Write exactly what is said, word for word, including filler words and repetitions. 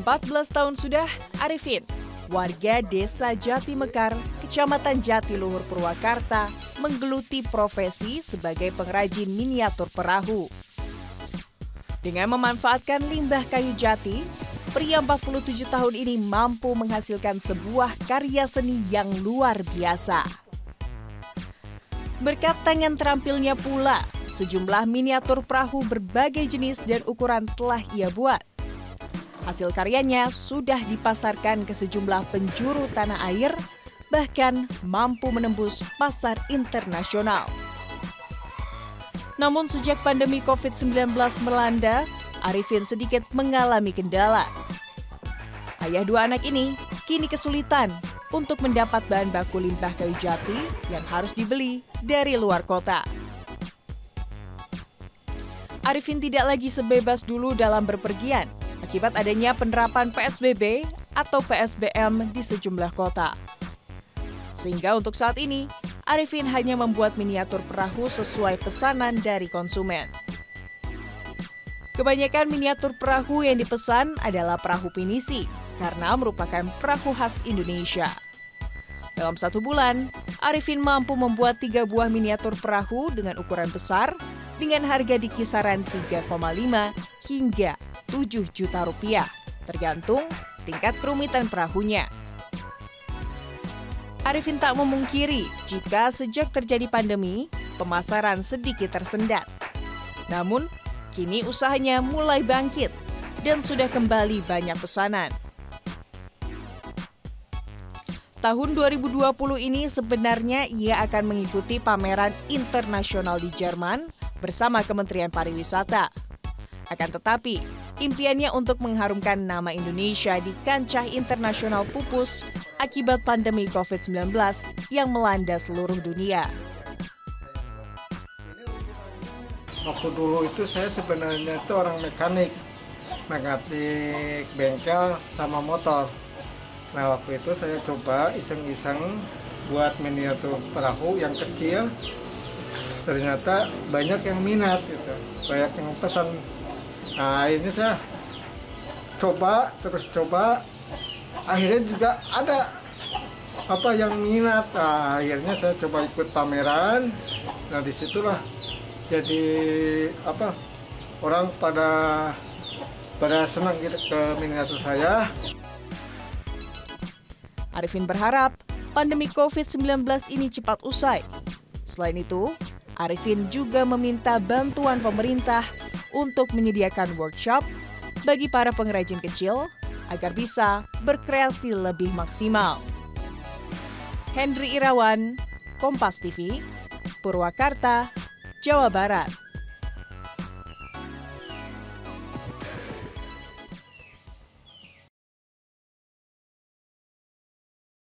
empat belas tahun sudah, Arifin, warga Desa Jati Mekar, Kecamatan Jatiluhur, Purwakarta, menggeluti profesi sebagai pengrajin miniatur perahu. Dengan memanfaatkan limbah kayu jati, pria empat puluh tujuh tahun ini mampu menghasilkan sebuah karya seni yang luar biasa. Berkat tangan terampilnya pula, sejumlah miniatur perahu berbagai jenis dan ukuran telah ia buat. Hasil karyanya sudah dipasarkan ke sejumlah penjuru tanah air, bahkan mampu menembus pasar internasional. Namun sejak pandemi covid sembilan belas melanda, Arifin sedikit mengalami kendala. Ayah dua anak ini kini kesulitan untuk mendapat bahan baku limbah kayu jati yang harus dibeli dari luar kota. Arifin tidak lagi sebebas dulu dalam berpergian akibat adanya penerapan P S B B atau P S B M di sejumlah kota. Sehingga untuk saat ini, Arifin hanya membuat miniatur perahu sesuai pesanan dari konsumen. Kebanyakan miniatur perahu yang dipesan adalah perahu pinisi, karena merupakan perahu khas Indonesia. Dalam satu bulan, Arifin mampu membuat tiga buah miniatur perahu dengan ukuran besar dengan harga di kisaran tiga koma lima hingga tujuh juta rupiah, tergantung tingkat kerumitan perahunya. Arifin tak memungkiri jika sejak terjadi pandemi, pemasaran sedikit tersendat. Namun, kini usahanya mulai bangkit dan sudah kembali banyak pesanan. Tahun dua ribu dua puluh ini sebenarnya ia akan mengikuti pameran internasional di Jerman bersama Kementerian Pariwisata. Akan tetapi, impiannya untuk mengharumkan nama Indonesia di kancah internasional pupus akibat pandemi covid sembilan belas yang melanda seluruh dunia. Waktu dulu itu saya sebenarnya itu orang mekanik, mekanik bengkel sama motor. Nah waktu itu saya coba iseng-iseng buat miniatur perahu yang kecil. Ternyata banyak yang minat, gitu. Banyak yang pesan. Nah ini saya coba terus coba, akhirnya juga ada apa yang minat. Nah, akhirnya saya coba ikut pameran. Nah disitulah jadi apa orang pada pada senang gitu ke miniatur saya. Arifin berharap pandemi covid sembilan belas ini cepat usai. Selain itu, Arifin juga meminta bantuan pemerintah untuk menyediakan workshop bagi para pengrajin kecil agar bisa berkreasi lebih maksimal. Hendri Irawan, Kompas T V, Purwakarta, Jawa Barat.